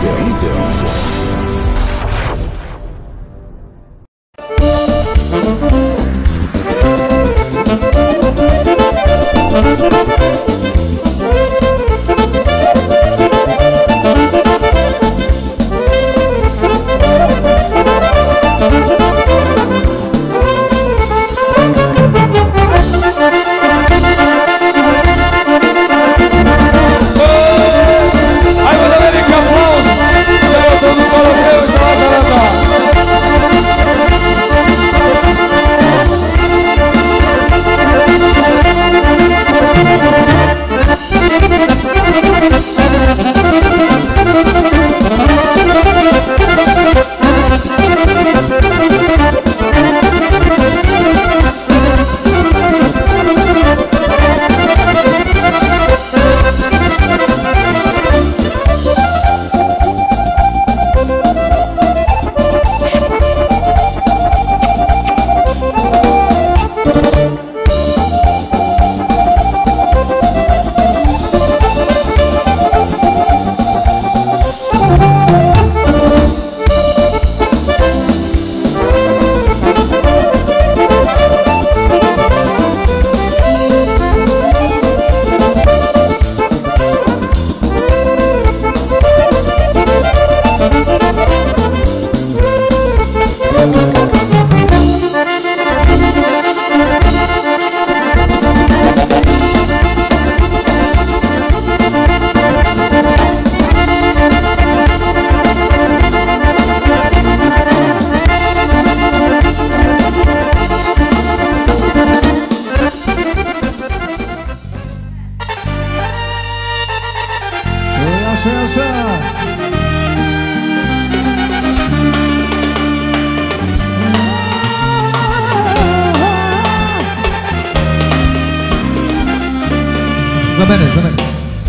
Za mene, za mene.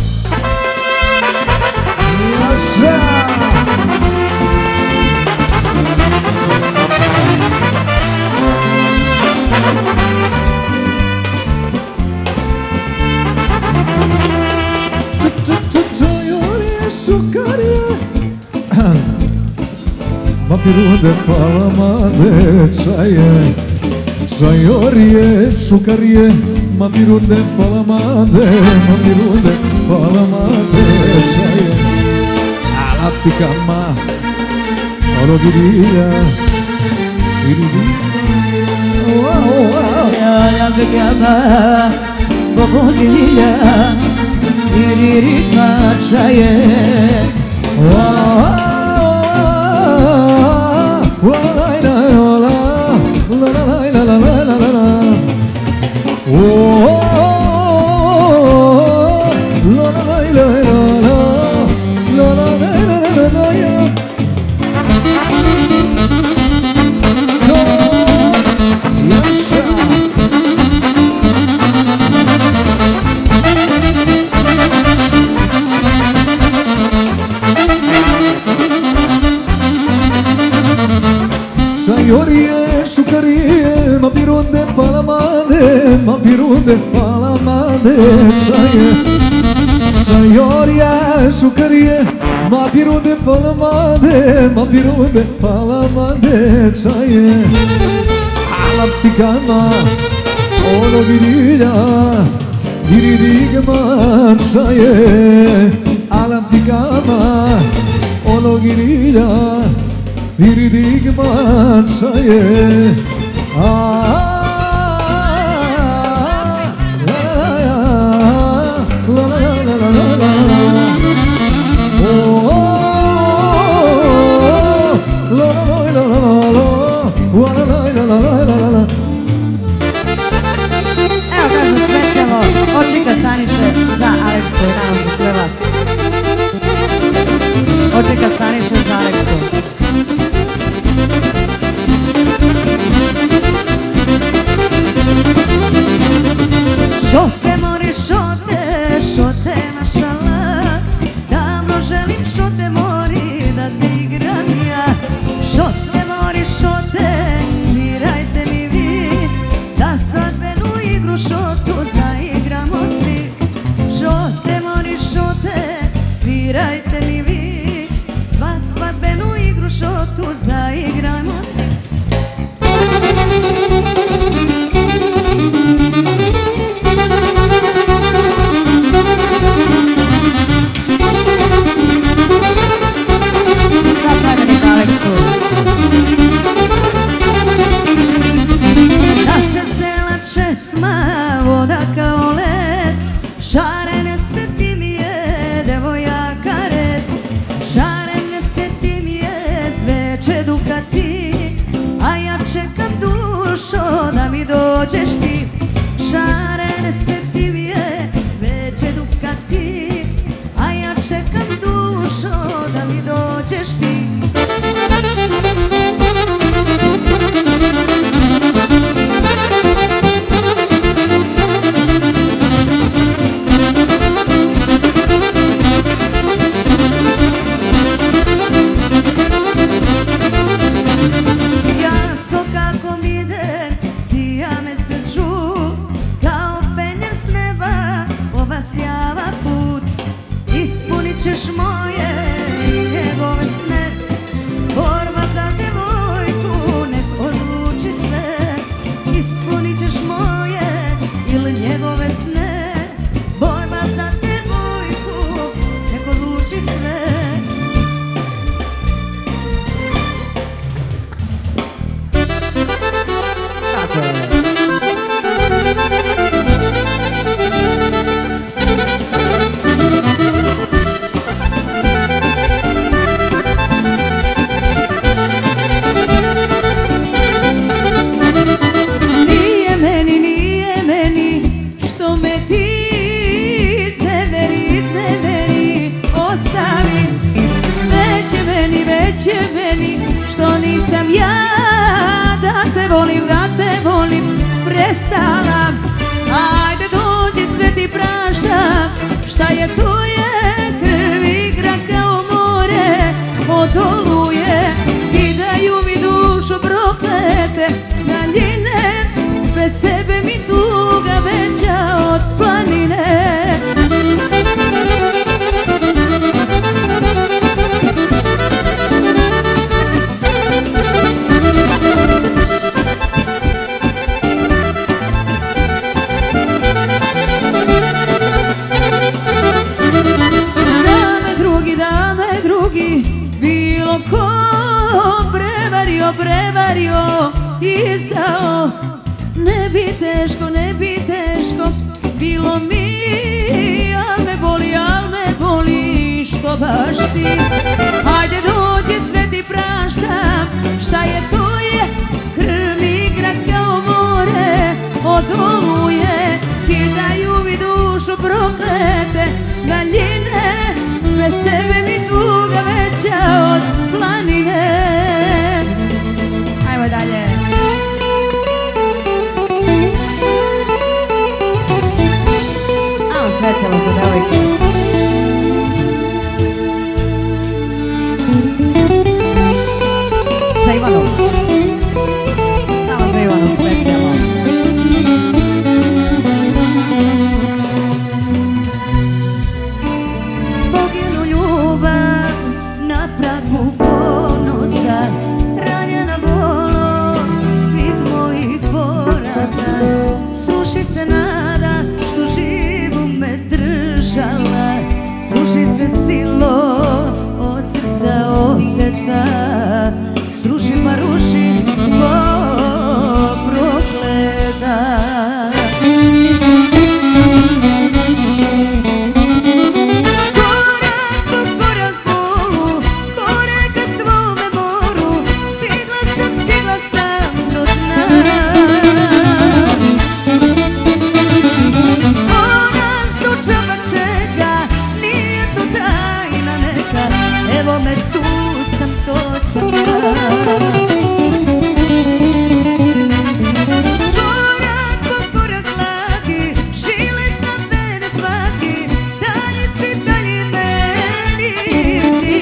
Ma pirude palamade čaje, čajorije, šukarije, ma pirude palamade, ma pirude palamade čaje. Alaptikama, orogirija, Alaptikama, bogudilja, iriritma čaje. Čajorije, šukarije, ma pirude palamade, ma pirude palamade čaje. Čajorije, šukarije, ma pirude palamade, ma pirude palamade čaje. Alaptikama, orogirija, iridigma čaje. Alaptikama, orogirija, iridigma čaje. Evo kažem specijalno Očika Staniše za Aleksu i naravno za sve vas. Očika Staniše za Aleksu. Šote mori šote, šote mašala, davno želim šote mori da te igram ja. Šote mori šote, svirajte mi vi, da svadbenu igru šotu zaigramo svi. Šote mori šote, svirajte mi vi, šotu, zaigrajmo svi. Zasladani Aleksu. Nasred sela česma, voda kao led, šarene se ti mi je, devojaka red. Šarene se ti mi je, zveče Dukati, a ja čekam dušo da mi dođeš ti. Šarene se ti mi je, zveče Dukati, a ja čekam dušo da mi dođeš ti. Sjava put, ispunit ćeš moje i njegove sne. Borba za devojku, nek odluči sve. Ispunit ćeš moje ili njegove sne. Borba za devojku, nek odluči sve. Tako je. Neće meni što nisam ja da te volim prestala. Ajde dođi sve ti prašta, šta je to je, krv igra kao more, odoluje, kidaju mi dušu proklete daljine, bez tebe mi tuga veća od planine. Bilo ko prevario, izdao, ne bi teško bilo mi, al me boli što baš ti. Ajde dođi sve ti prašta, šta je to je, krv igra kao more, odoluje, kidaju mi dušu proklete daljine, bez tebe mi tuga veća od planine. Ajmo dalje. Ajmo svecelo za devojke. Za Ivanu. Samo za Ivanu svecelo. Poginu ljubav na pragu ponosa, ranjena bolom svih mojih poraza. Sruši se nada što živu me držala, sruši se silo od srca oteta, sruši pa ruši ko prokleta. Evo me tu sam, to sam ja. Korak po korak laki, žilet na mene svaki, dalje si dalje meni ti.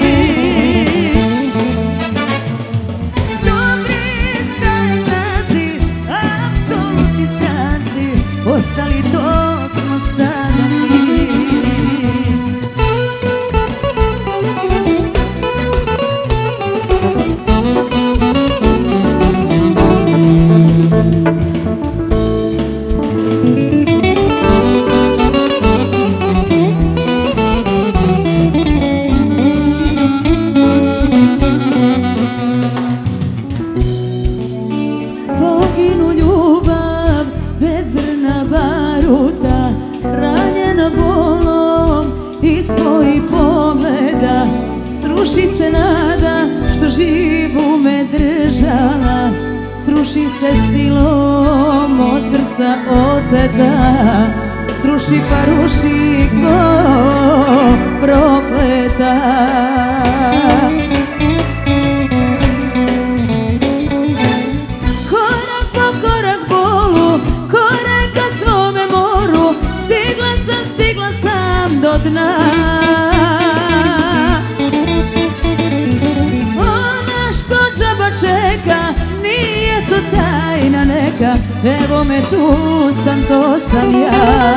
Dobri stari znaci, apsolutni stranci, ostali to smo sada mi. iz tvojih pogleda sruši se nada što živu me držala, sruši se silom od srca oteta, sruši pa ruši ko prokleta. Korak po korak bolu, korak ka svome moru, stigla sam do dna. Ona što džaba čeka, nije to tajna neka, evo me tu sam, to sam ja.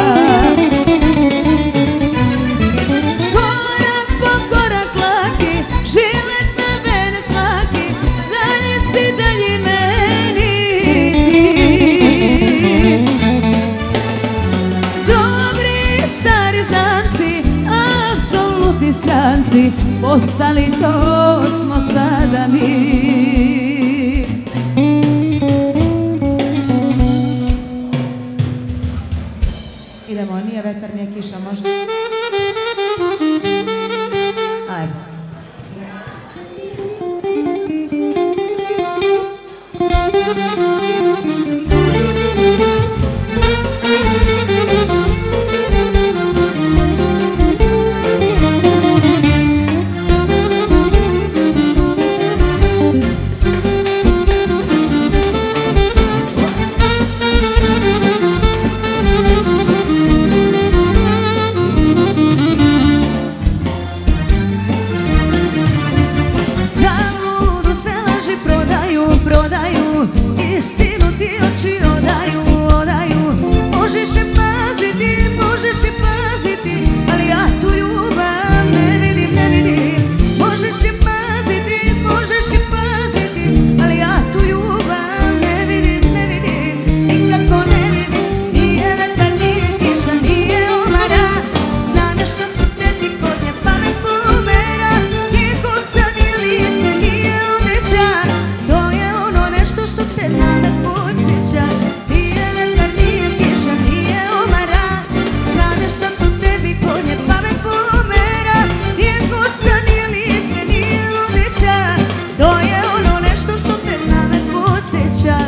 Korak po korak laki, život na mene svaki, dalje si dalje meni ti. Dobri stari znanci, apsolutni stranci, postali to smo sada mi. Idemo, nije vetar, nije kiša, može? Ajde. Prodaju, istinu ti oči odaju, možeš je paziti, ali ja tu ljubav ne vidim, možeš je paziti, ali ja tu ljubav ne vidim, nikako ne vidim, nije vetar, nije kiša, nije omara, znam nešto tu tebi kod nje pamet pomera, nije kosa, nije lice, nije odeća, to je što te na me podsjeća, nije vetar, nije kiša, nije omara, zna nešto tu tebi kod nje pamet pomera, nije kosa, nije lice, nije odeća, to je ono nešto što te na me podsjeća.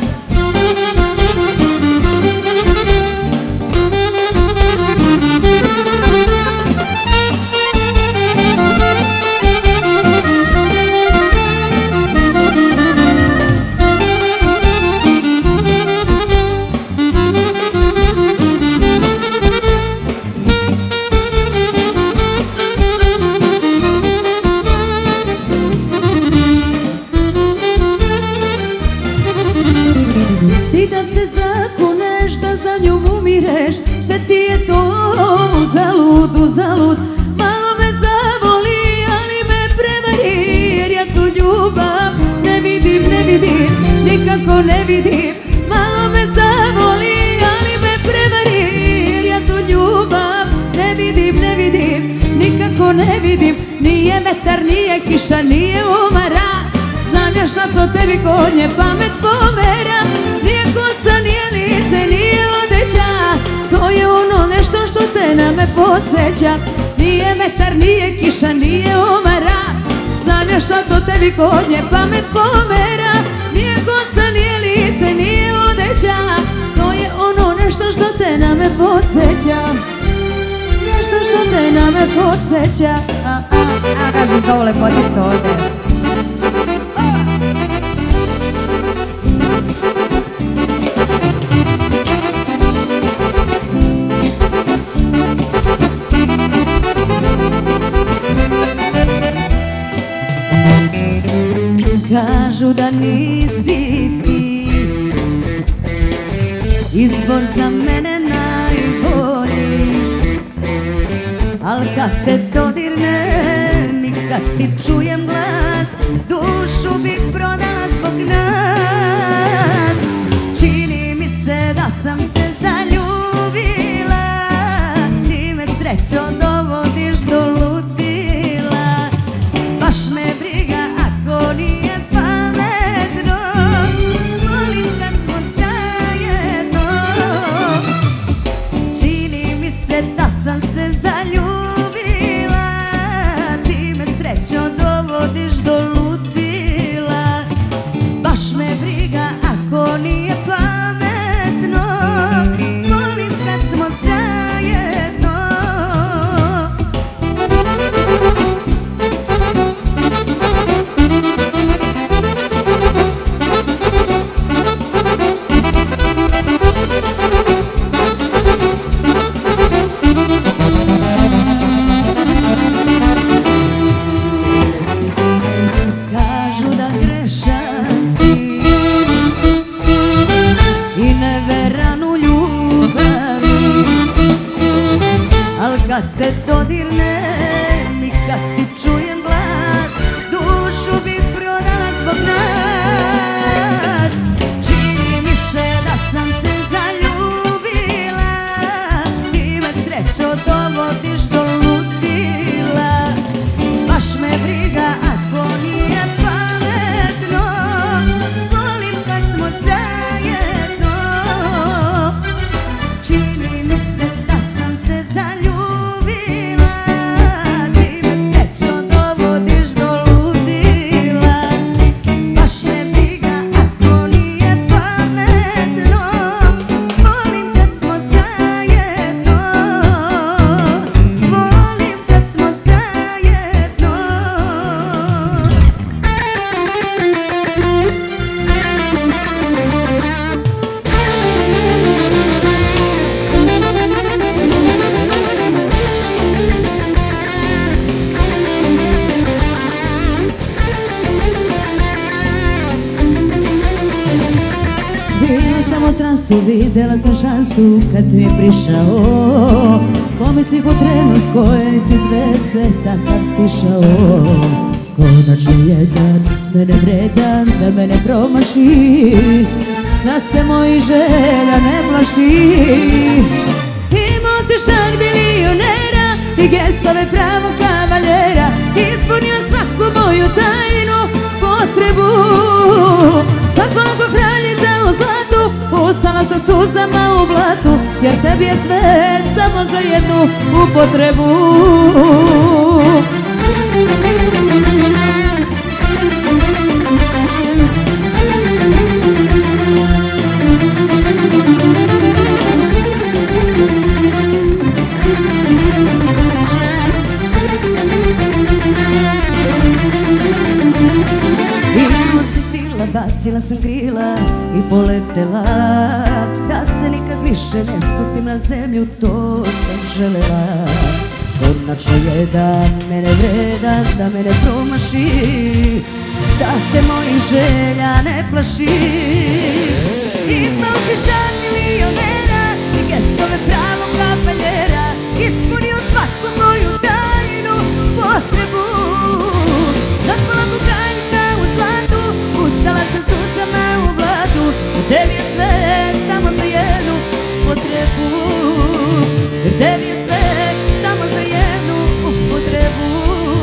Ti da se zakuneš, da za njom umireš, sve ti je to uzalud, malo me zavoli, ali me prevari, jer ja tu ljubav ne vidim, nikako ne vidim, malo me zavoli, ali me prevari, jer ja tu ljubav ne vidim, nikako ne vidim, nije vetar, nije kiša, nije omara, znam ja šta to tebi kod nje pamet pomera, nije kosa, nije lice, nije odeća, to je ono nešto što te na me podsjeća, nije vetar, nije kiša, nije omara, znam ja šta to tebi kod nje pamet pomera, nije kosa, nije lice, nije odeća, to je ono nešto što te na me podsjeća, nešto što te na me podsjeća. A kažem za ovu lepoticu ovdje. Kažu da nisi ti izbor za mene najbolji, al kad te dodirnem i kad ti čujem glas, dušu bih prodala zbog nas. Čini mi se da sam se zaljubila, ti me srećo dovodiš do ludila, baš me briga ako nije pametno, volim kad smo zajedno. Čini mi se da sam se zaljubila, srećo dovodiš do ludila. Baš me briga ako nije pametno, volim kad smo zajedno. Kažu da grešan si i neveran u ljubavi, al kad te dodirnem i kad ti čujem glas, dušu bi prodala zbog nas. Čini mi se da sam se zaljubila, ti me srećo dovodiš do ludila. Baš me briga ako nije pametno, volim kad smo zajedno. Čini mi se da sam se zaljubila, ti me srećo dovodiš do ludila. Baš me briga ako nije pametno, volim kad smo zajedno. Volim kad smo zajedno. Bila sam u transu, videla sam šansu kad si mi prišao. Pomislih u trenu s koje nisi zvijezde, takav si šao. Konačno jedan, mene vredan, da mene promaši, da se mojih želja ne plaši. Imao si šalj milionera i gestove pravog kavaljera, ispunio svaku moju tajnu potrebu. Sad smo oko kraljica u zlatu, ustala sa suzama u blatu, jer tebi je sve samo za jednu upotrebu. Imamo se stila, bacila sam krila i poletela, da se nikad više ne spustim na zemlju, to sam želela. Konačno jedan, mene vredan, da mene promaši, da se mojih želja ne plaši. Imao si šalj milionera i gestove pravog kavaljera, ispunio svaku moju tajnu potrebu. Zaspala kukaljica u zlatu, ustala sam suzama u blatu, tebi je sve samo za jednu potrebu. Jer tebi je sve samo za jednu potrebu.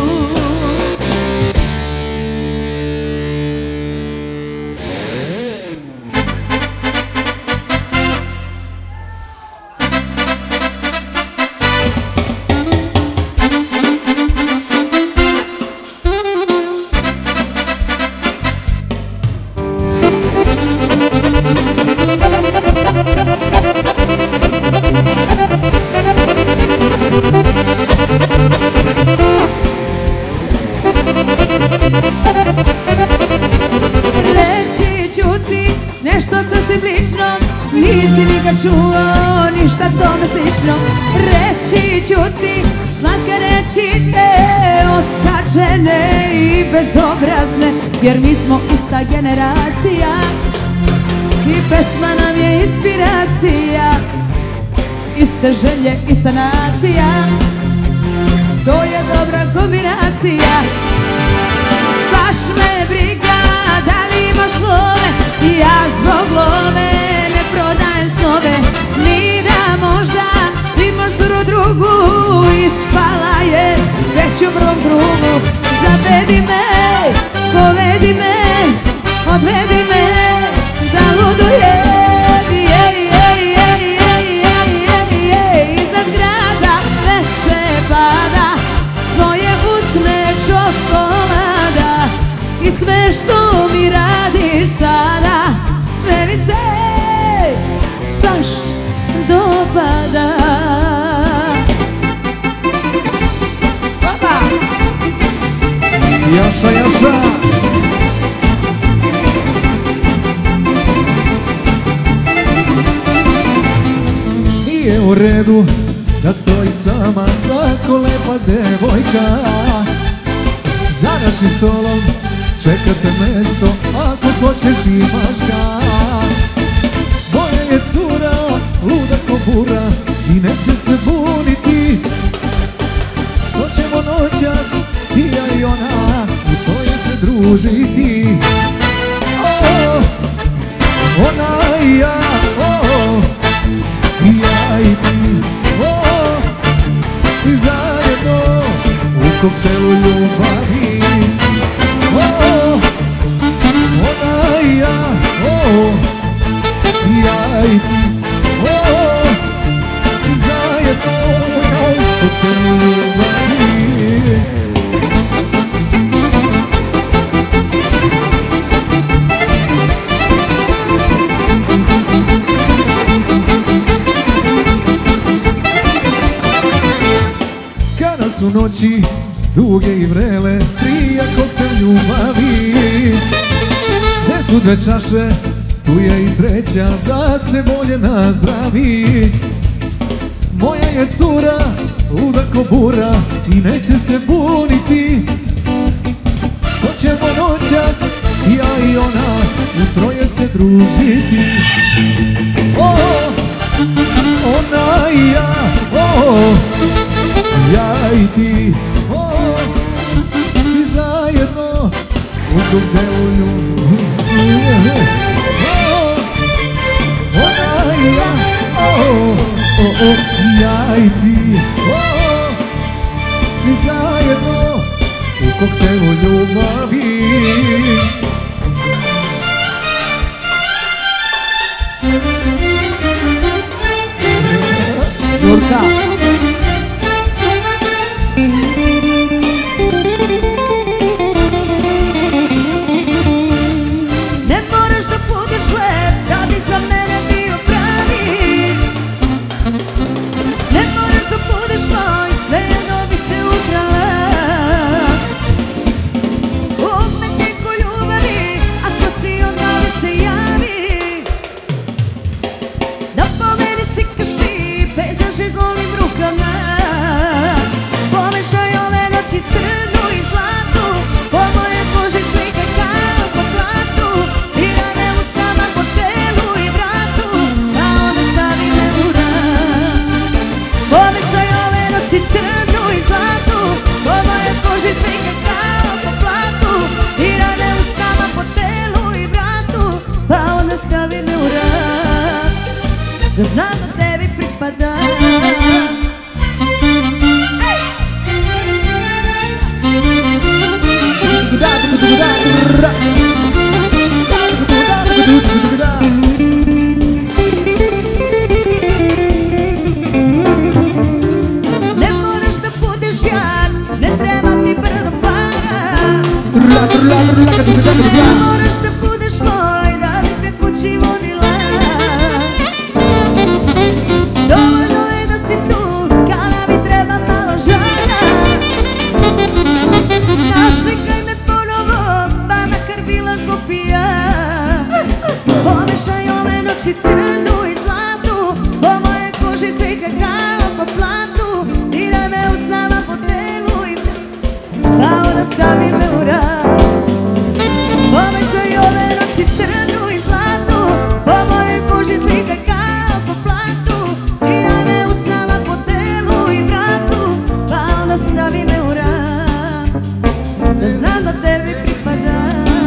Nešto sasvim lično, nisi nikad čuo ništa tome slično. Reći ću ti slatke reči te, otkačene i bezobrazne, jer mi smo ista generacija i pesma nam je inspiracija, iste želje, ista nacija, to je dobra kombinacija. Baš me briga da li imaš love, ja zbog love ne prodajem snove, ni da možda imaš zru drugu, ispala je već u prvom krugu. Zavedi me, povedi me, odvedi me da ludujem, iznad grada veče pada, tvoje usne čoko što mi radiš sada, sve mi se baš dopada. Opa! Jaša, Jaša! Nije u redu da stoji sama tako lepa devojka. Za našim stolom čekate mesto, ako hoćeš imaš ga. Moja je cura, luda ko bura i neće se buniti. Što ćemo noćas, ti ja i ona, u to je se družiti. Ona i ja, i ja i ti, svi zajedno u koktelu ljubavi. Ona i ja, i ja i ti, svi zajedno u koktelu ljubavi. Kada su noći duge i vrele, prija koktel ljubavi. Gde su dve čaše, tu je i treća, da se bolje nazdravi. Moja je cura, luda ko bura i neće se buniti. Što ćemo noćas, ja i ona, u troje se družiti. Ona i ja, ja i ti, svi zajedno u koktelu ljubavi. Ona i ja, ja i ti, svi zajedno u koktelu ljubavi. Žurka! Ne moraš da budeš lep da bi za mene bio pravi. Ne moraš da budeš moj, svejedno bih te ukrala. Umetnik u ljubavi, ako si onda mi se javi. Da po meni stikaš ti, pejzaže golim rukama. Pomešaj ove noći crnu i zlatu, po moje koži slika kao po platu. Dirane usnama po telu i vratu, a onda stavi me u rak. Pomešaj ove noći crnu i zlatu, po moje koži slika kao po platu. Dirane usnama po telu i vratu, pa onda stavi me u rak. Da znam da tebi pripada. Ne moraš da budeš jak, ne treba ti brdo para. Ne moraš da budeš moj, da bi te kući vodila. Dovoljno je da si tu, kada mi treba malo žara. Naslikaj me ponovo, pa makar bila kopija. Pomešaj ove noći crnu i zlatu, po moje koži slika kao po platu. Diraj me usnama po telu i kao da stavi me u rak. Pomešaj ove noći crnu i zlatu, po moje koži slika kao po platu. Diraj me usnama po telu i vratu, pa onda stavi me u rak. Da znam da tebi pripada.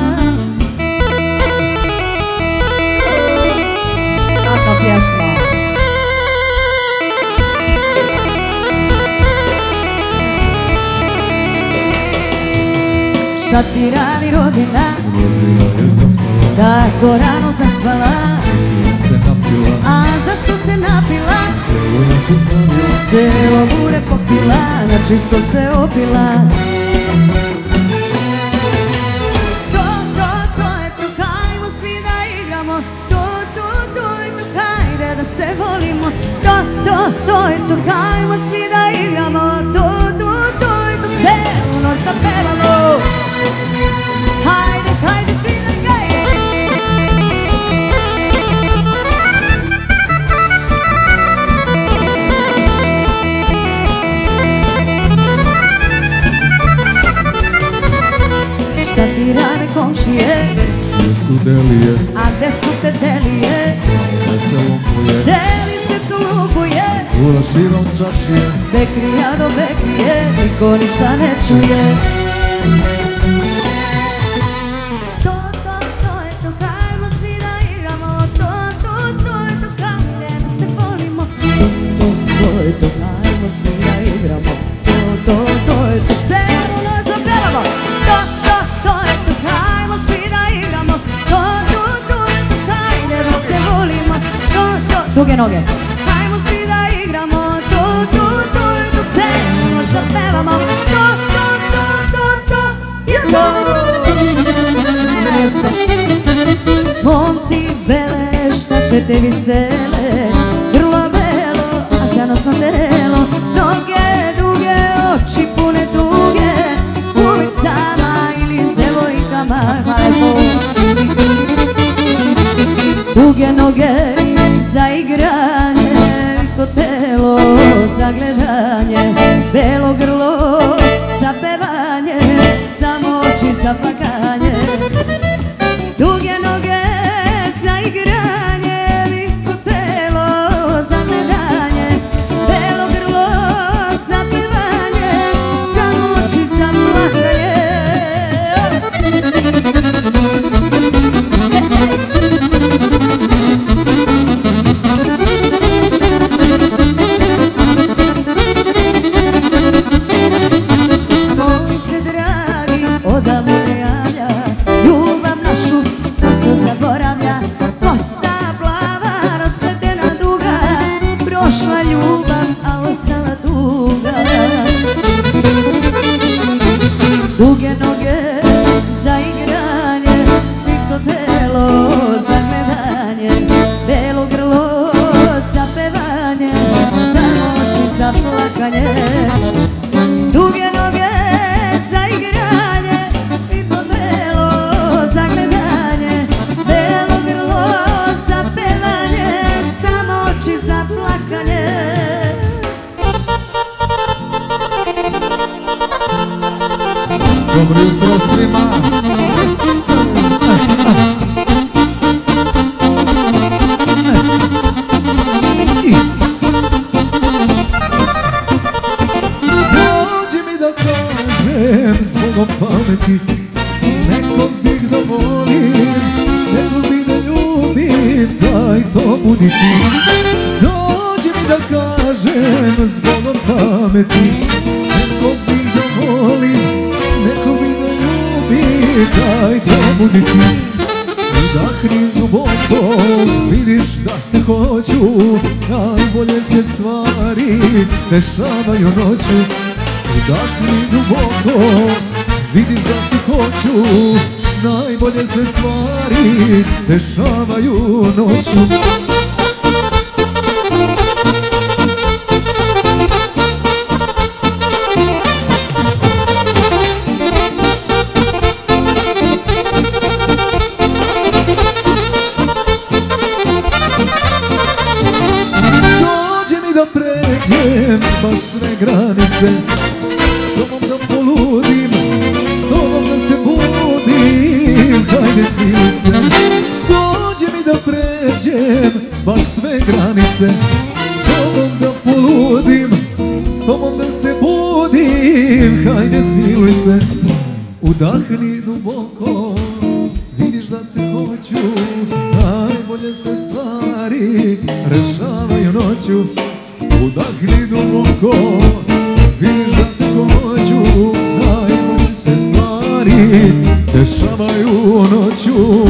Kakva pjesma. Šta ti radi rodina, tako rano zaspala? A zašto se napila? Celo bure popila, na čisto se opila. To su delije, a gde su te delije? gde se lumpuje, Deli se tu lupuje, svuda širom čašije. bekrija do bekrije, niko ništa ne čuje. To je to, hajmo svi da igramo. To je to, hajde da se volimo. To je to, hajmo svi da igramo. To je to, celu noć da pevamo. To je to, hajmo svi da igramo. To je to, hajde da se volimo. Duge noge. Hajmo svi da igramo. To je to, celu noć da pevamo. Momci bele, šta ćete vi sele, grlo belo, a zanosno telo, noge duge, oči pune tuge, uvijek sama ili s devojkama, duge noge za igranje, to telo za gledanje, belo grlo za pevanje, samo oči za plakanje. Duge noge za igranje, liko telo za gledanje, belo grlo za pevanje, samo oči za plakanje. Moji se dragi odavno ne javlja, ljubav našu brzo zaboravlja. Kosa plava, raspletena duga, prošla ljubav, a ostala tuga. Duge noge za igranje, liko telo za gledanje, belo grlo za pevanje, samo oči za plakanje. Duge noge za igranje, liko telo za gledanje, belo grlo za pevanje, samo oči za plakanje. Dobro jutro svima. Dođi mi da kažem zbogom pameti, nekog bih da volim, nekog bih da ljubim, daj to budi ti. Dođi mi da kažem zbogom pameti, nekog bih da volim, nekog bih da ljubim, daj to budi ti. Udahni duboko, vidiš da te hoću, najbolje se stvari dešavaju noću. Udahni duboko, vidiš da te hoću, najbolje se stvari dešavaju noću. Da pređem baš sve granice, s tobom da poludim, s tobom da se budim, hajde smili se. Dođi mi da pređem baš sve granice, s tobom da poludim, s tobom da se budim, hajde smiluj se. Udahni duboko, vidiš da te hoću, najbolje se stvari rešavaju noću. Udahni duboko, vidiš da te hoću, najbolje se stvari dešavaju noću.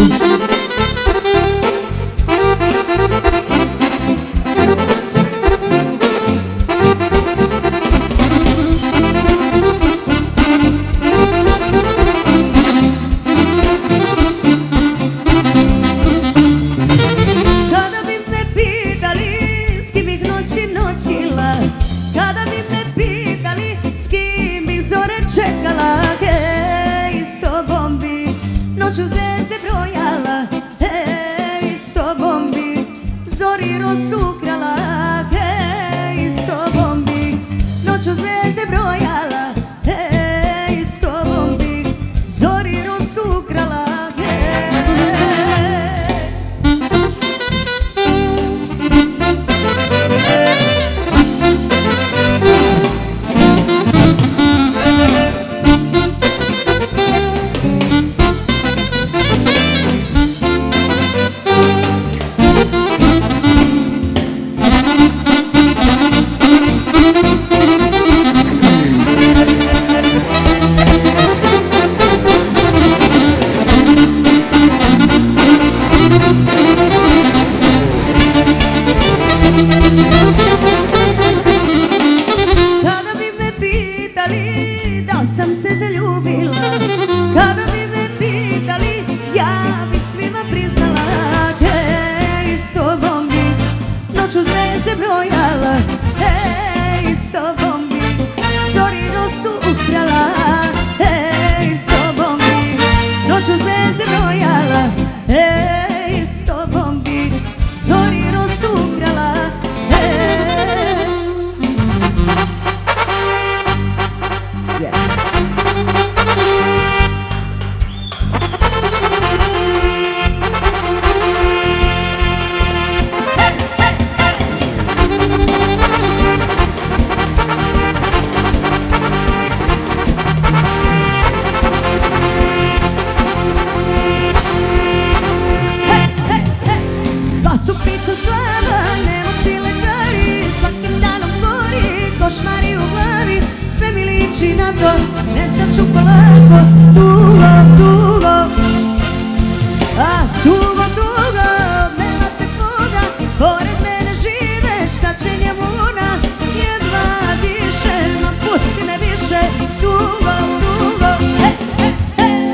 Kada bi me pitali s kim bih zore čekala, hej, s tobom bi noću zvijezde brojala. sam se zaljubila. Kada bi me pitali, ja bih svima priznala. Hej, s tobom bi noću zvezde brojala. Hej, s tobom bi zorino su ukrala. Hej, s tobom bi noću zvezde brojala. Hej, s tobom bi zorino su ukrala. Košmari u glavi, sve mi liči na to, nestaću polako, dugo, dugo. A dugo, dugo, nema te Boga, pored mene žive, šta će njemu ona, jedva diše, ma pusti me više, dugo, dugo, he, he, he.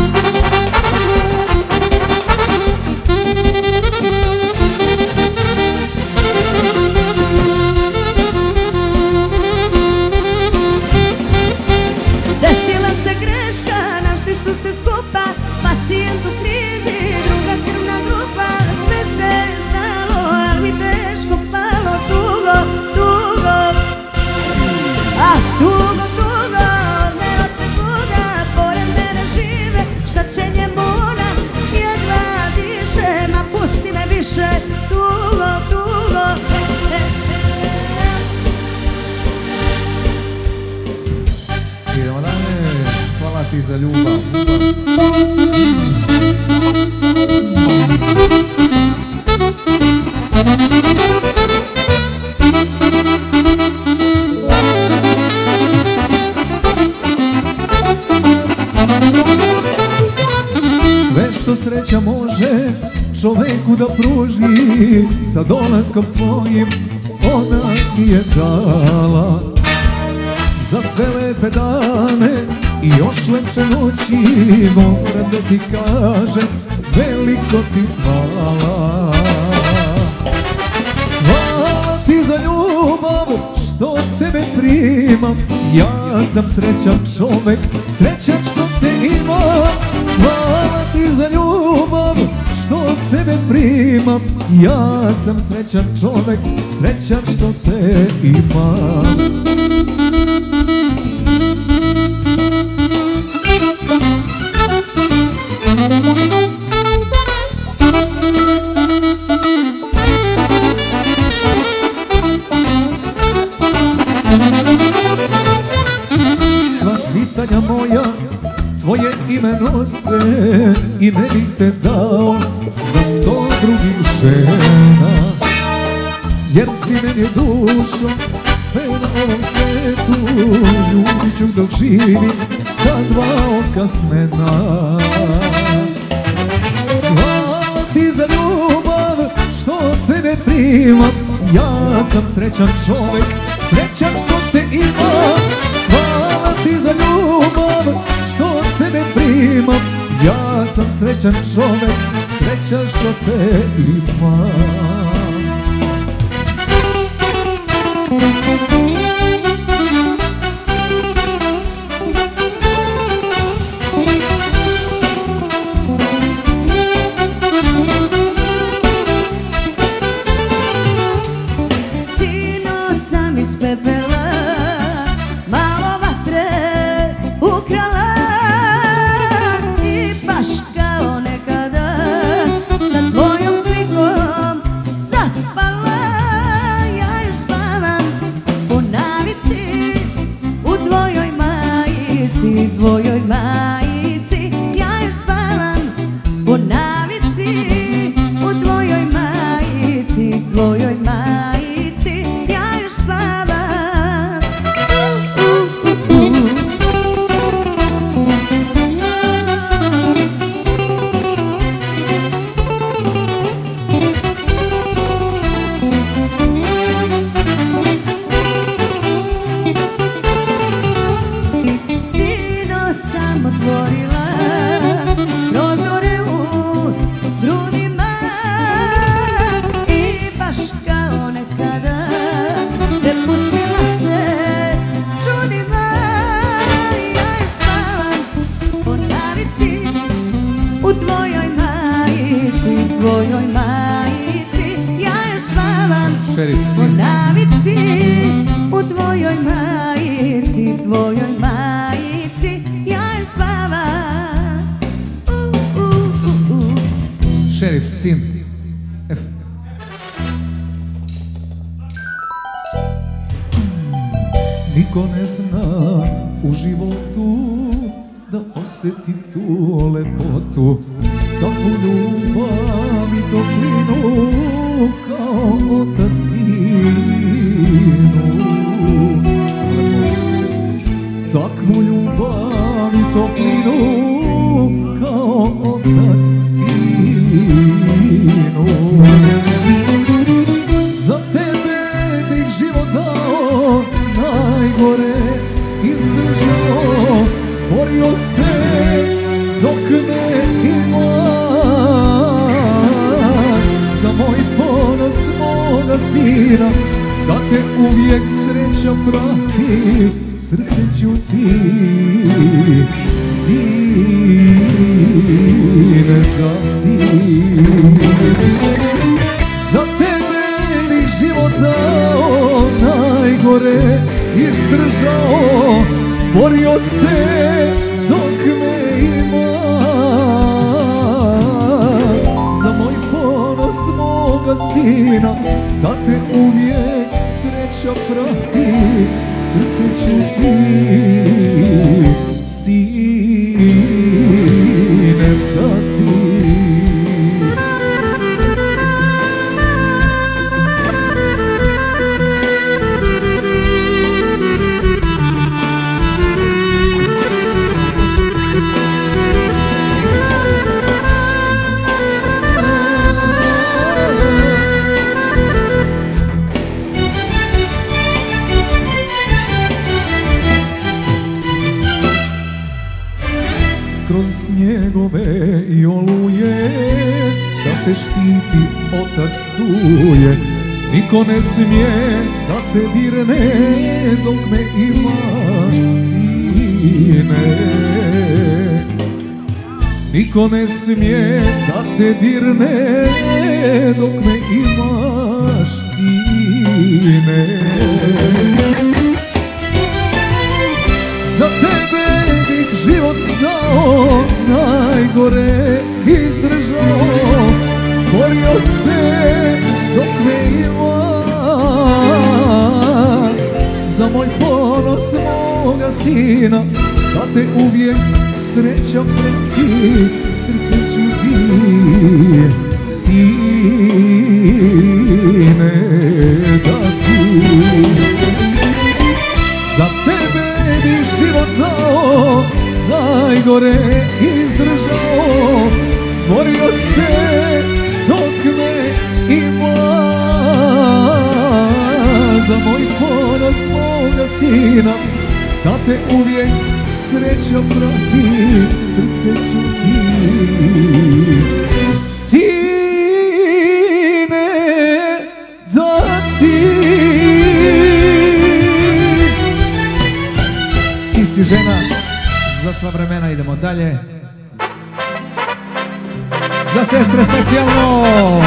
Desila se greška, našli su se skupa, pacijent u krizi, druga krvna grupa. Sve se znalo, ali mi teško palo, dugo, dugo. A dugo, dugo, nema te Boga, pored mene žive, šta će njemu ona, jedva diše, ma pusti me više, dugo, dugo, he, he, he. Idemo dalje, hvala ti za ljubav. Sve što sreća može čoveku da pruži, sa dolaskom tvojim ona mi je dala. Za sve lepe dane i još lepše noći moram da ti kažem veliko ti hvala. Hvala ti za ljubav što tebe primam, ja sam srećan čovek, srećan što te imam. Hvala ti za ljubav što tebe primam, ja sam srećan čovek, srećan što te imam. Sva svitanja moja tvoje ime nose i ne bih te dao za 100 drugih žena, jer si meni dušo sve na ovom svetu, ljubit ću dok živim ta dva oka smena. Hvala ti za ljubav što tebe primam, ja sam srećan čovek, srećan što te imam. Hvala ti za ljubav što tebe primam, ja sam srećan čovek, srećan što te imam. Sinoć sam iz pepela malo vatre ukrala i baš kao nekada sa tvojom slikom zaspala. Ja još spavam po navici u tvojoj majici, tvojoj majici. Ja još spavam po navici u tvojoj majici, tvojoj majici. Ja još spavam. Sí. zatvorila prozore u grudima i baš kao nekada te pustila se čudima. Ja još spavam po navici u tvojoj majici, tvojoj majici. Ja još spavam po navici u tvojoj majici, tvojoj majici. Ja još spavam. Šerif, sin. Niko ne zna u životu da osjeti tu lepotu, takvu ljubav i toplinu kao otac sinu. Takvu ljubav i toplinu kao otac sinu. Za tebe bih život dao, najgore izdržao, borio se dok me ima. Za moj ponos moga sina, da te uvijek sreća prati, srce ću ti, sine, dati. Za tebe bih život dao, najgore izdržao, borio se dok me ima. Za moj ponos moga sina, da te uvijek sreća prati, srce ću ti, sine, dati. Kroz snijegove i oluje, da te štiti otac tuje. Niko ne smije da te dirne dok me ima, sine. Niko ne smije da te dirne dok me imaš, sine. Za tebe bih život dao, najgore izdržao, borio se dok me ima. Za moj ponos moga sina, da te uvijek sreća prati, srce ću ti, sine, dati. Za tebe bih život dao, najgore izdržao, borio se dok me ima. Za moj ponos moga sina, da te uvijek sreća prati, srce ću ti, sine, dati. Ti si žena za sva vremena, idemo dalje. Za sestre specijalno.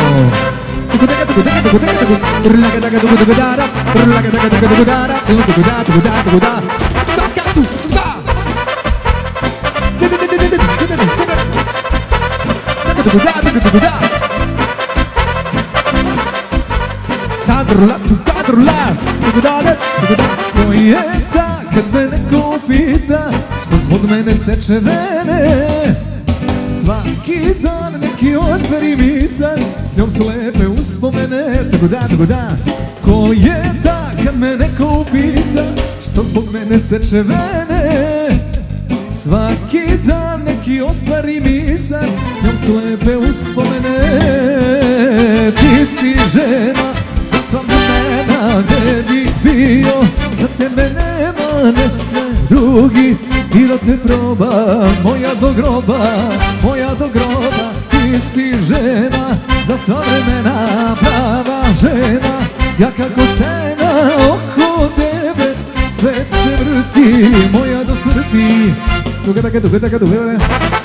Ko je ta kad me neko pita što zbog mene seče vene? Svaki dan neki ostvari misal, s njom su lepe uspomene. Tako da, ko je ta kad me neko pita što zbog mene seče vene? Svaki dan neki ostvari misal, s njom su lepe uspomene. Ti si žena za sva vremena, gdje bi bio da tebe nema, ne sve drugi i da te probam, moja do groba, moja do groba. Ti si žena za sva vremena, prava žena, ja kako stena oko tebe, svet se vrti, moja do smrti. Duga, duga, duga, duga, duga.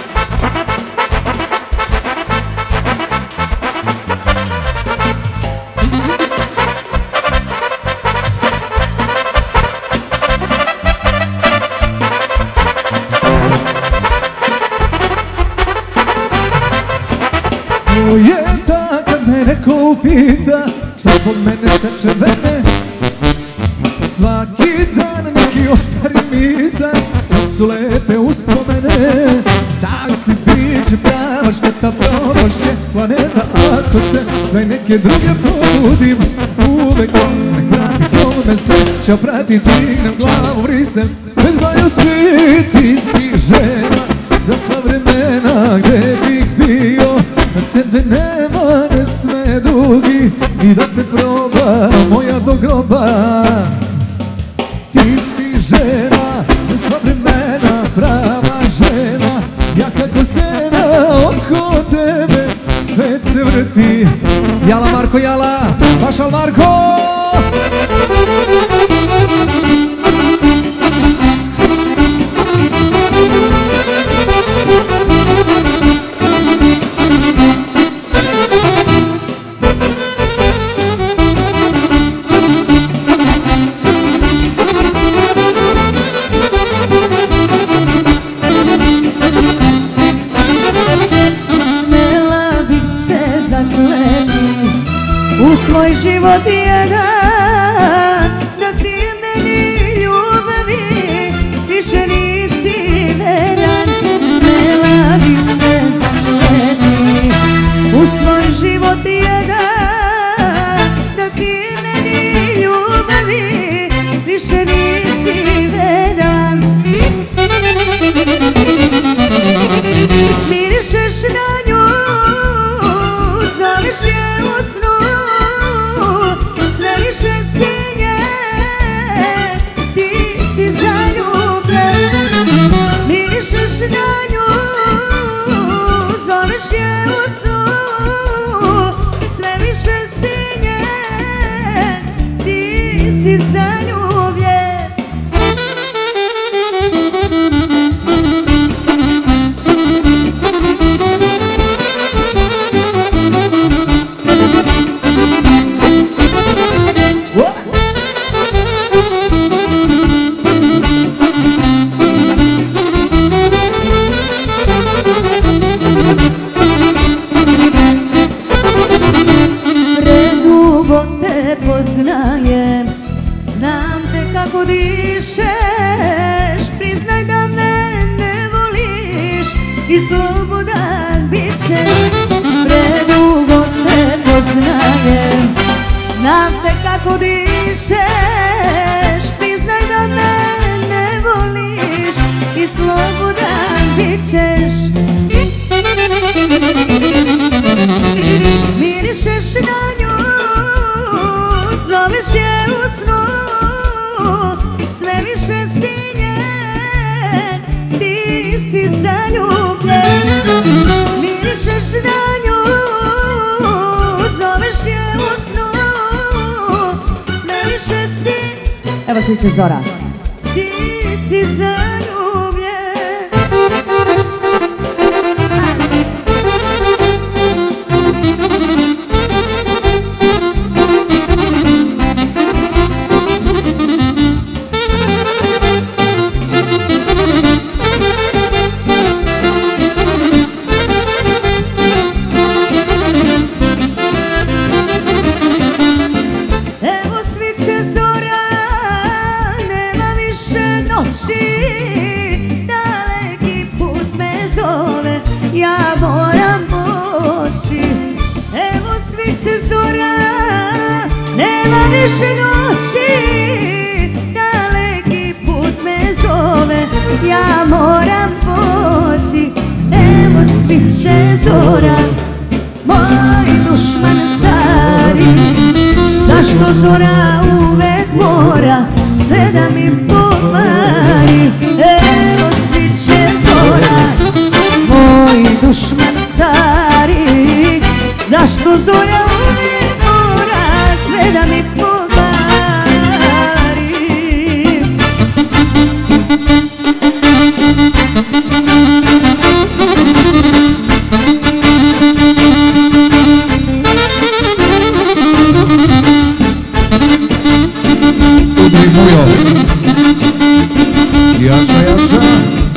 To je ta kad me neko upita šta kod mene seče vene. Svaki dan neki ostari misan, sad su lepe uspomene. Da li si priče prava šteta prošće planeta ako se da neke druge probudim. Uvek osmeh vrati svome se, ću pratim dignem glavu vrisem. Već znaju svi ti si žena za sva vremena, gde bih bio da tebe nema, ne sme drugi i da te proba, moja do groba. Ti si žena za sva vremena, prava žena, ja kako stena oko tebe, svet se vrti. Jala Marko, jala, pašal Marko! U svoj život jedan, da ti meni ljubavi više nisi veran. Smela bih se zakleti u svoj život jedan, da ti meni ljubavi više nisi veran. Mirišeš na nju, zoveš je u snu, sve više si nje, ti si zaljubljen. Mirišeš na nju, zoveš je u snu, sve više si nje, ti si zaljubljen. Znam te kako dišeš, priznaj da me ne voliš i slobodan bit ćeš. Predugo te poznajem, znam te kako dišeš, priznaj da me ne voliš i slobodan bit ćeš. Mirišeš na nju, zoveš je u snu, sve više si nje, ti si zaljubljen. Mirišeš na nju, zoveš je u snu, sve više si, evo sviće Zora, ti si zaljubljen. Daleki put me zove, ja moram poći. Evo sviće zora, nema više noći. Daleki put me zove, ja moram poći. Evo sviće zora, moj dušman stari. Zašto zora uvek mora sve da mi pokvari? Evo Jaša, jaša.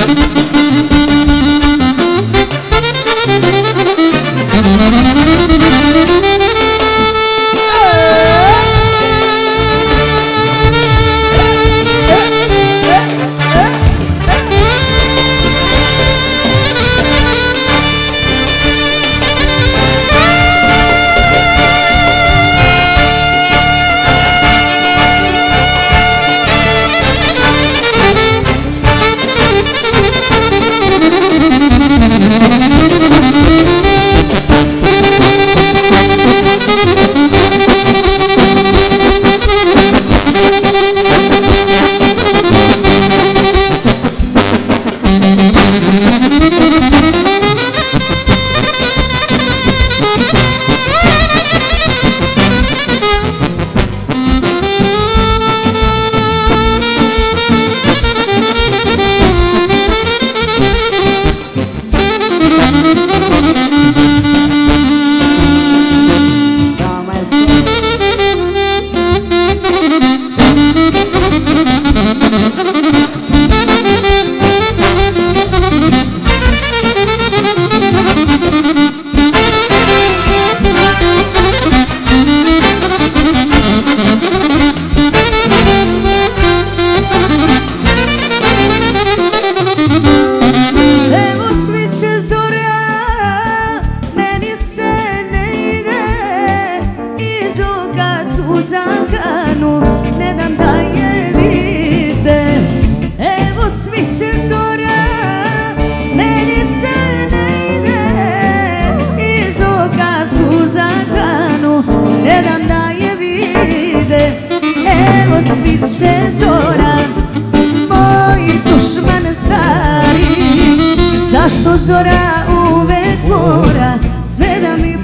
Zašto zora uvek mora sve da mi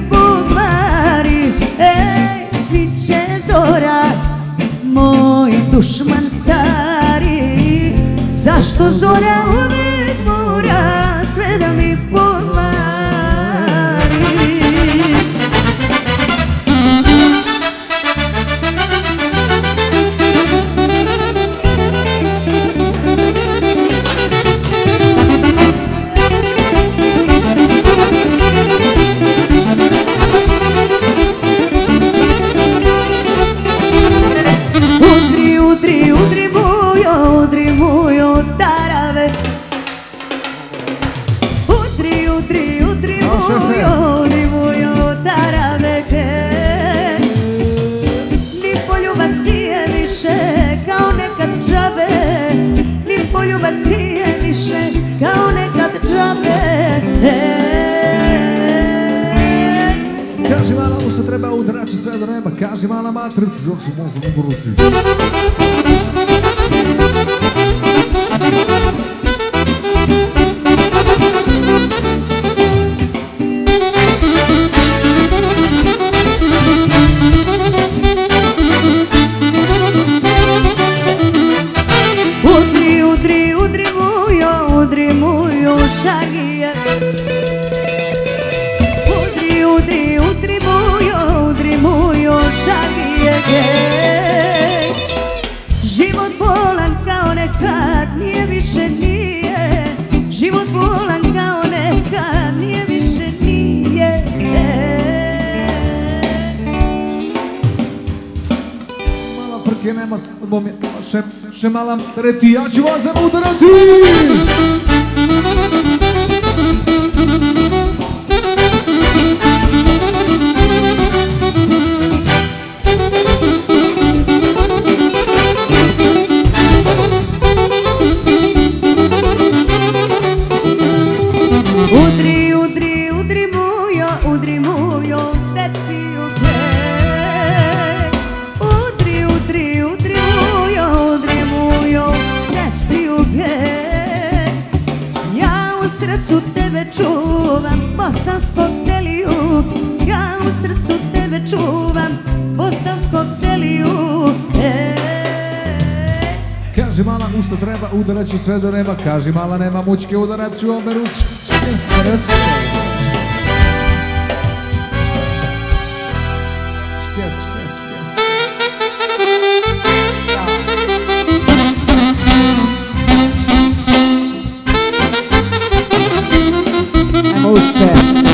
pomari? Ej, sviće zora, moj dušman stari. Zašto zora uvek mora sve da mi pomari? Poljubac nije više kao nekad džabe. Kaži mala mu što treba udraći sve do neba. Kaži mala mater, još ću mozom u ruci. Život bolan kao nekad nije više nije. Život bolan kao nekad nije više nije. Mala frke nema bom je še mala treti, ja ću vas da udarati. Čuvam bosanskog teliju, ja u srcu tebe čuvam bosanskog teliju. Kaži mala u što treba, udarat ću sve do neba. Kaži mala nema mučke, udarat ću ome ruci. društve.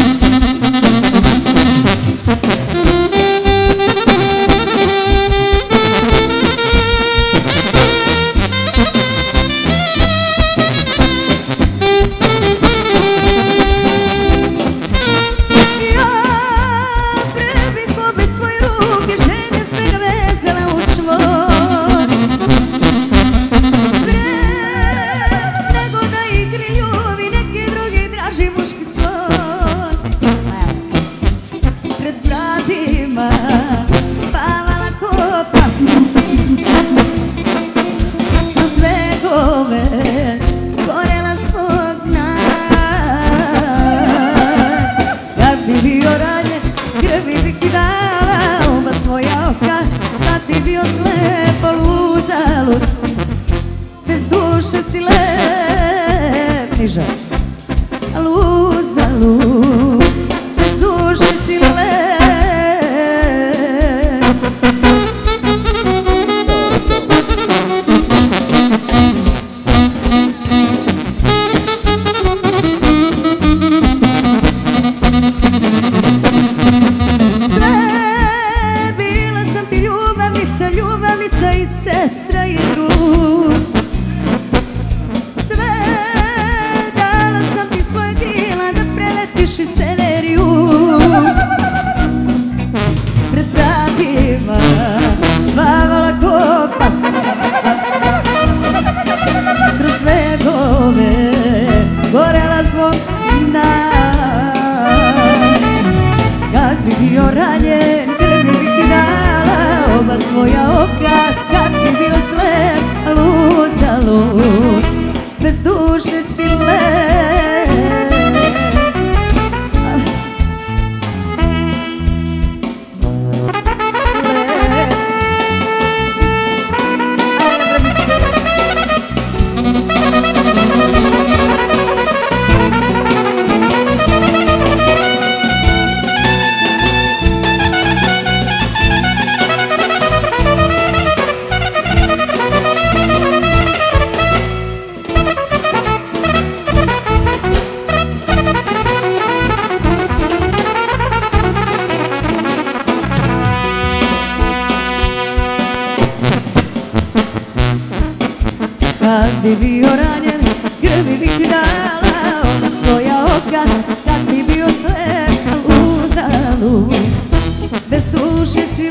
Kad bi bio ranjen, krvi bi ti dala ona svoja oka. Kad bi bio slep, uzalud, bez duše si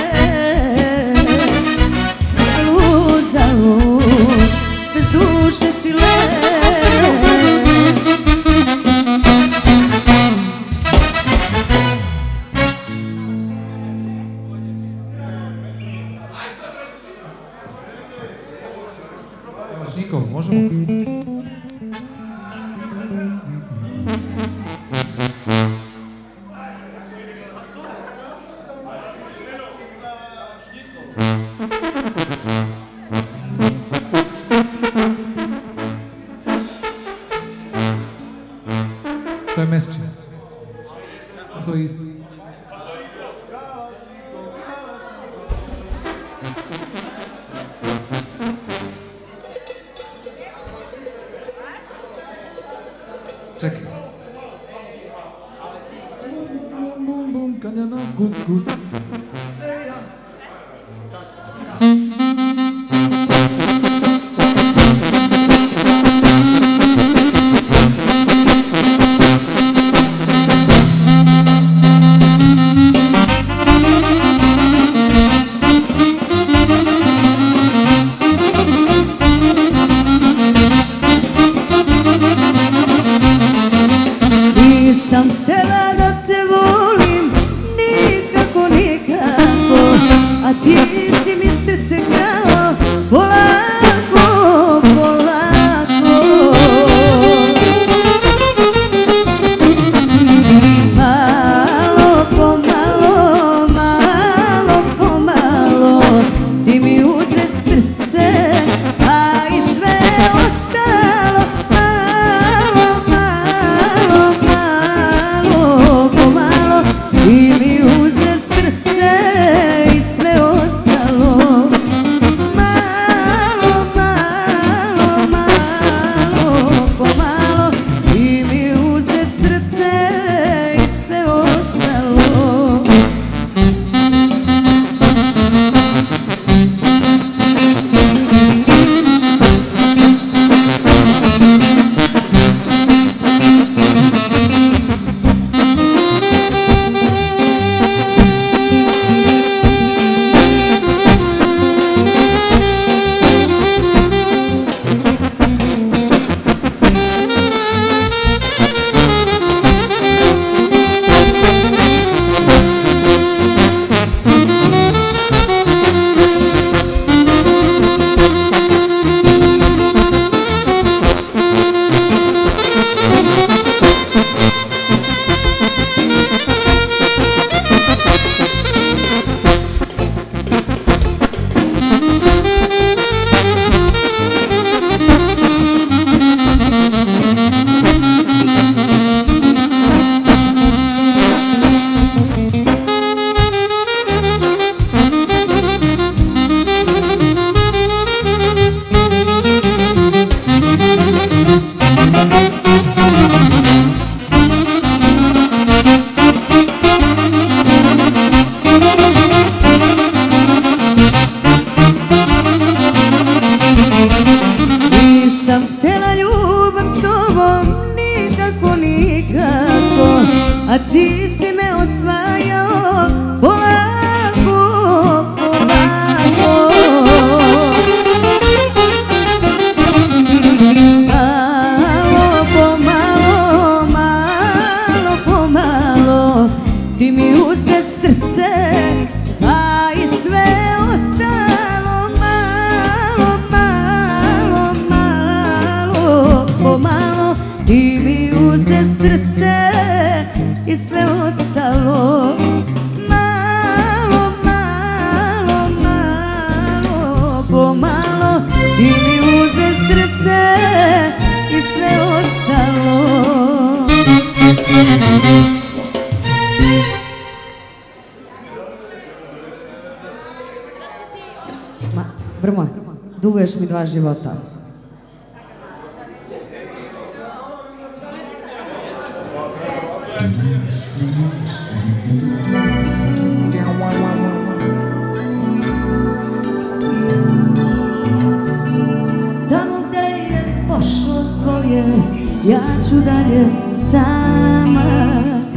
lep. Uzalud, bez duše si lep. Možemo? To je Mesčin. To je isto. Čekaj. Bum, bum, bum, kanjana, guc, guc. Sam htjela da te volim, nikako, nikako, a ti si mi srce krao, polako, polako. Malo po malo, malo po malo, ti mi uze srce, a i sve ostalo. Malo da ljubav s tobom nikako, nikako, a ti si me osvajao polako, polako. Malo pomalo, malo pomalo, ti mi uze srce, a i sve ostalo. Malo, malo, malo pomalo, ti mi uze srce i sve ostalo. Malo, malo, malo pomalo, ti mi uze srce i sve ostalo. Brmo, duguješ mi 2 života. Tamo gde je pošlo tvoje, ja ću dalje sama.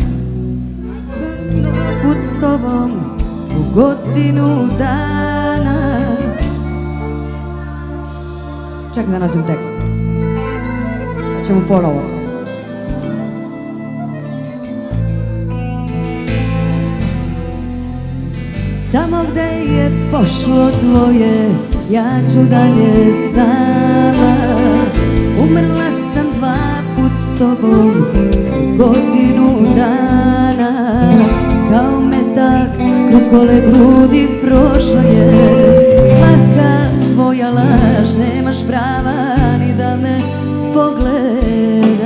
Sam put s tobom u godinu dana. Čak da nađem tekst. Da ćemo ponovo. Tamo gde je pošlo tvoje, ja ću dalje sama. Umrla sam 2 put s tobom u godinu dana. Kao metak kroz gole grudi prošla je svaka tvoja laž. Nemaš prava ni da me pogledaš.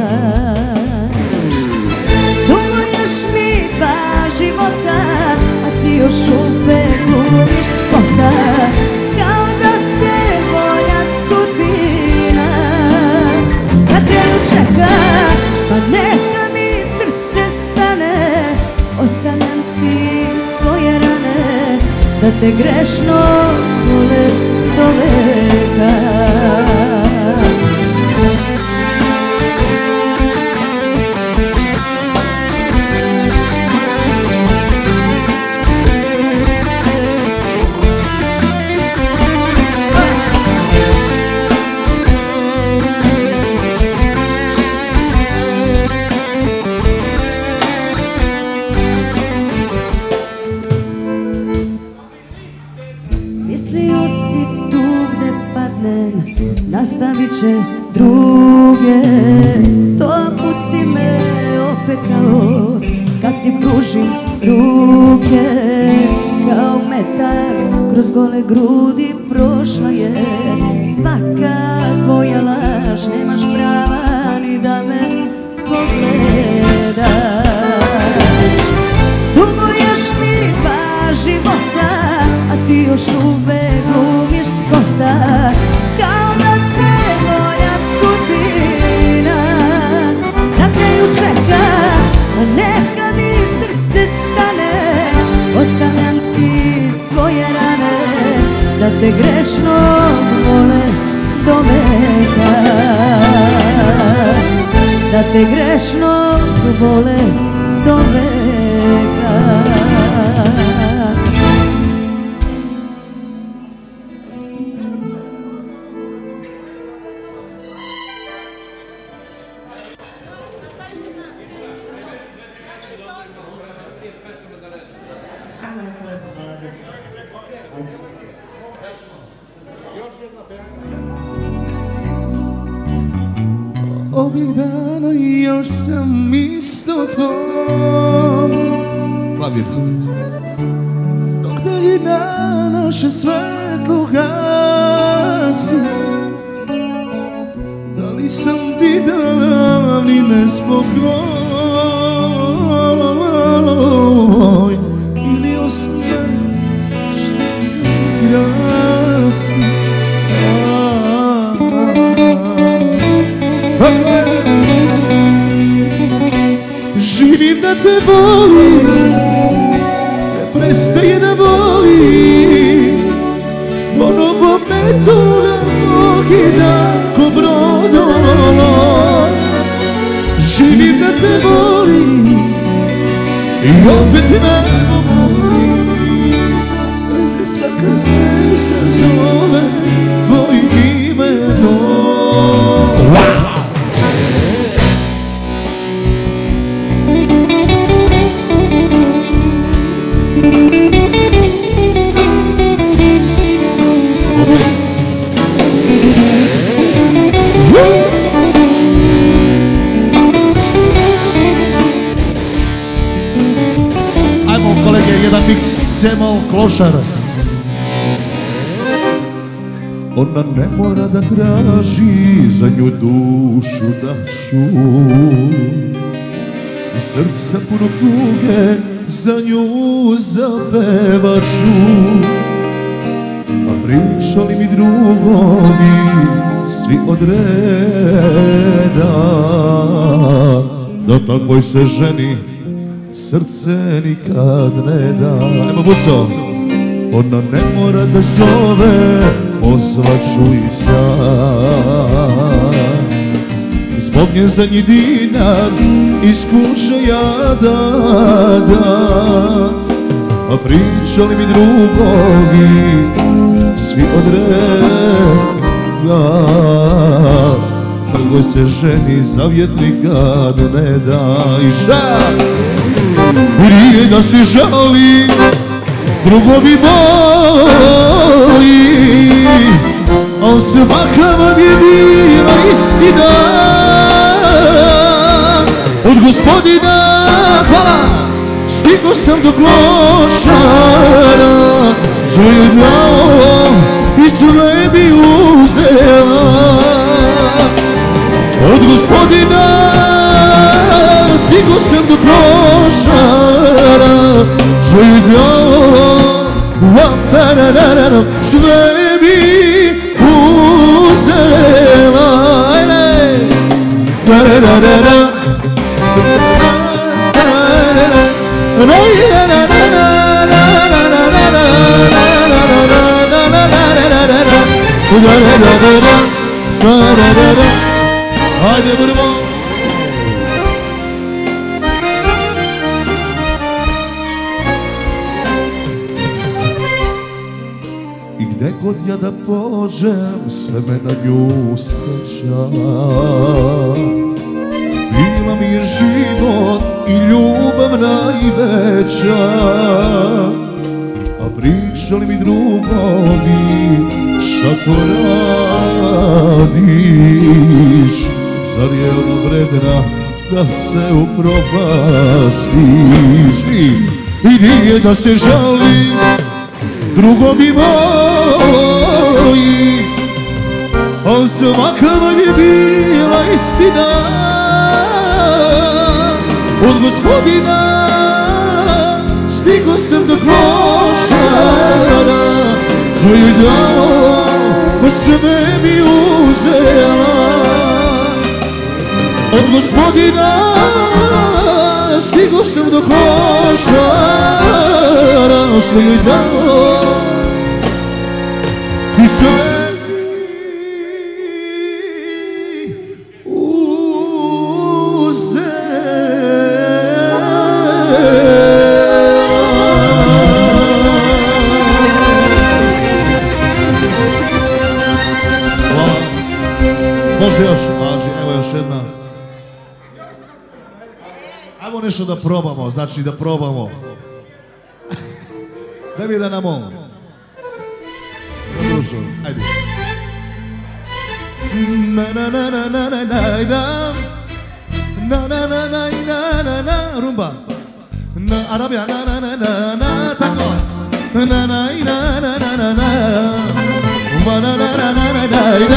Duguješ mi 2 života, a ti još uvek glumiš skota. Kao da te moja sudbina na kraju čeka, pa neka mi srce stane. Ostavljam ti svoje rane, da te grešno vole do veka. Mislio si tu gde padnem, nastavit će druge. 100 put si me opekao, kad ti pružim ruke. Kao metak kroz gole grudi prošla je svaka tvoja laž. Nemaš prava ni da me pogledaš. Duguješ mi 2 života, a ti još uvek glumiš skota. Kao da te moja sudbina na kraju čeka, a neka mi srce stane. Ostavljam ti svoje rane, da te grešno vole do veka. Da te grešno vole do veka. Ovih dana još sam isto tvoj. Klavir. Dok daljina naše svetlo gasi, da li sam ti davnine spokoj, ili osmijeh što ti krasi. Živim da te volim, ne prestaje da volim. Ponovo me tuga pokida ko brodom. živim da te volim i opet nebo molim da se svaka zvezda zove tvojim imenom. Ajmo kolege, jedan miks C-mol klošar. Ona ne mora da traži, za nju dušu daću i srca puno tuge za nju zapevaću. A pričali mi drugovi svi od reda da takvoj se ženi srce nikad ne da. Ajmo Buco! Ona ne mora da zove, pozvaću i sam. Zbog nje zadnji dinar iz kuće ja dam. A pričali mi drugovi svi od reda takvoj se ženi zavjet nikad ne da. I šta? Prije da se žali drugovi moji, al svaka vam je bila istina od Gospodina. Hvala! Stigo sam do klošara, sve je dao i sve mi uzela od Gospodina. Stigo sam do klošara, sve je dao, sve mi uzela. Hajde brvo! I gde god ja da pođem, sve me na nju seća. Bila mi je život i ljubav najveća. A pričali mi drugovi, šta to radiš? Zar je ona vredna da se upropastiš? I nije da se žali drugovi moji, al svaka vam je bila istina od Gospodina. Stigo sam do klošara, sve je dao, pa sve mi uzela od Gospodina. Stigo sam do klošara, sve je dao i sve može još, važi, evo još jedna. Ajmo nešto da probamo, znači da probamo. Daj mi da nam on. Zadušo, ajde. Na na na na na na na na na na na na na rumba. Na Arabija, na na na na na, tako. Na na na na na na na na. Na na na na na na na.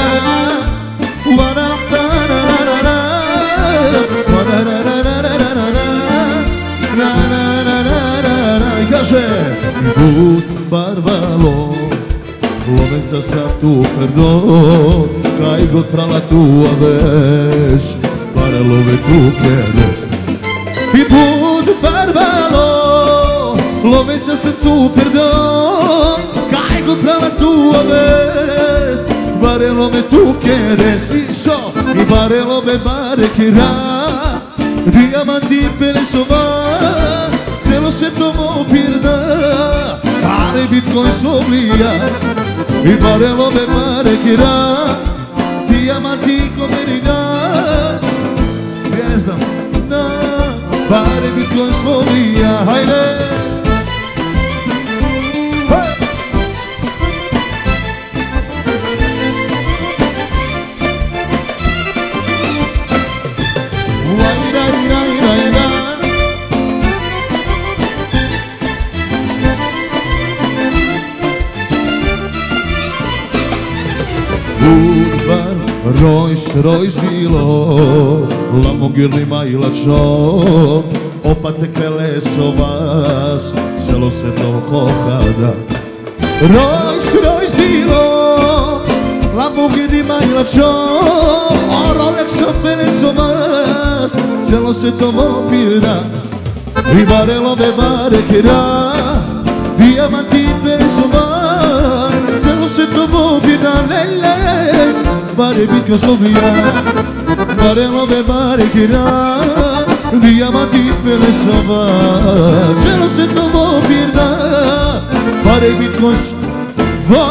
I kaže Bud barbalo Lovenca sa tu perdon Kaj god prala tua vez Para love tu queres I Bud barbalo Lovenca sa tu perdon Kaj god prala tua vez Barelo me tu queres y barelo me barequirá dijamanti pelesova, celo svetovo pirda, pare bitcoin soblija, i barelove pare kira, dijamanti komerina, ja ne znam, na pare bitcoin soblija, hajde! Rolls dilo, Lamborghini majlačo, opatek pelesovas, celo sveto kohada. Rolls dilo, Lamborghini majlačo, Rolexo pelesovas, celo sveto pirda, i barelove barekira, dijamanti pelesovas, celo sveto pirda, lele. Bare bitko soblija, barelove bare kira, dijamanti pelesova, celo svetovo pirda, bare bitko soblija,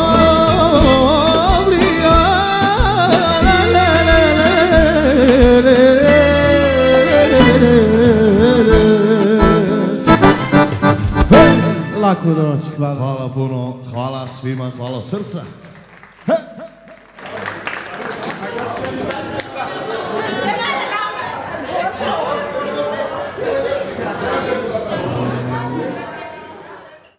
Laku noć, hvala. Hvala puno, hvala svima, hvala srca.